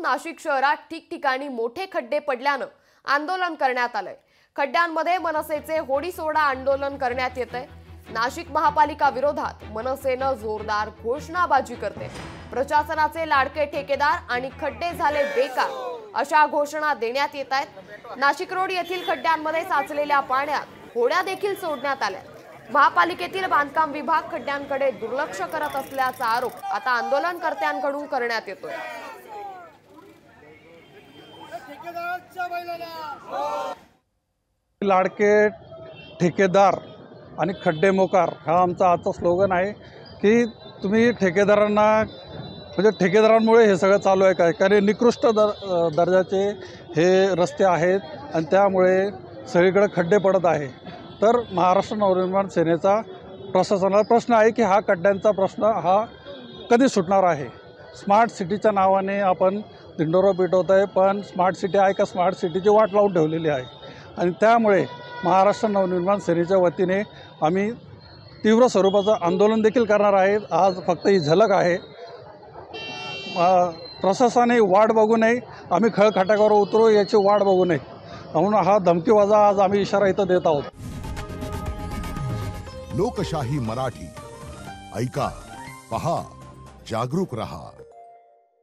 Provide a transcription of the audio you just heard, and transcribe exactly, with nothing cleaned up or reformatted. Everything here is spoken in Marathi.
नाशिक शहरात ठिकठिकाणी मोठे खड्डे पडल्यानं आंदोलन करण्यात आलंय। खड्ड्यांमध्ये मनसेचे होडी सोडा आंदोलन करण्यात येतंय। नाशिक महापालिका विरोधात मनसेनं जोरदार घोषणाबाजी करते। प्रशासनाचे लाडके ठेकेदार आणि खड्डे झाले बेकार अशा घोषणा देण्यात येत आहेत। नाशिक रोड येथील खड्ड्यांमध्ये साचलेल्या पाण्यात होड्या देखील सोडण्यात आल्या। महापालिकेतील बांधकाम विभाग खड्ड्यांकडे दुर्लक्ष करत असल्याचा आरोप आता आंदोलनकर्त्यांकडून करण्यात येतोय। लाडके ठेकेदार आणि खड्डे मोकार हा आमचा आजचा स्लोगन आहे की तुम्ही ठेकेदारांना म्हणजे ठेकेदारांमुळे हे सगळं चालू आहे काय कारण निकृष्ट दर दर्जाचे हे रस्ते आहेत आणि त्यामुळे सगळीकडे खड्डे पडत आहे। तर महाराष्ट्र नवनिर्माण सेनेचा प्रशासनाला प्रश्न आहे की हा खड्ड्यांचा प्रश्न हा कधी सुटणार आहे। स्मार्ट सिटीच्या नावाने आपण दिंडोरा पेटवत आहे, पण स्मार्ट सिटी आहे का स्मार्ट सिटीची वाट लावून ठेवलेली आहे आणि त्यामुळे महाराष्ट्र नवनिर्माण सेनेच्या वतीने आम्ही तीव्र स्वरूपाचं आंदोलन देखील करणार आहेत। आज फक्त ही झलक आहे, प्रशासनाने वाट बघू नये, आम्ही खळखटाकावर उतरू याची वाट बघू नये म्हणून हा धमकीवाजा आज आम्ही इशारा इथं देत आहोत। लोकशाही मराठी ऐका, पहा, जागरूक रहा।